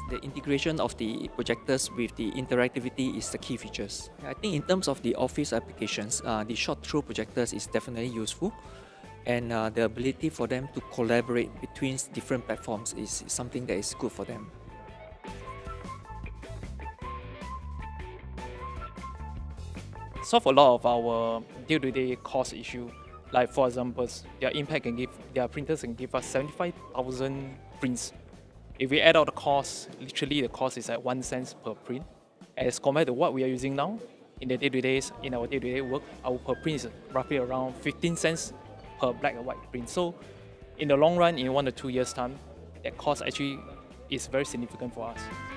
the integration of the projectors with the interactivity is the key features. I think in terms of the office applications, the shot-through projectors is definitely useful, and the ability for them to collaborate between different platforms is something that is good for them. Solve a lot of our day-to-day cost issue. Like for example, their printers can give us 75,000 prints. If we add out the cost, literally the cost is at 1 cent per print. As compared to what we are using now, in our day-to-day work, our per print is roughly around 15 cents per black and white print. So in the long run, in 1 to 2 years time, that cost actually is very significant for us.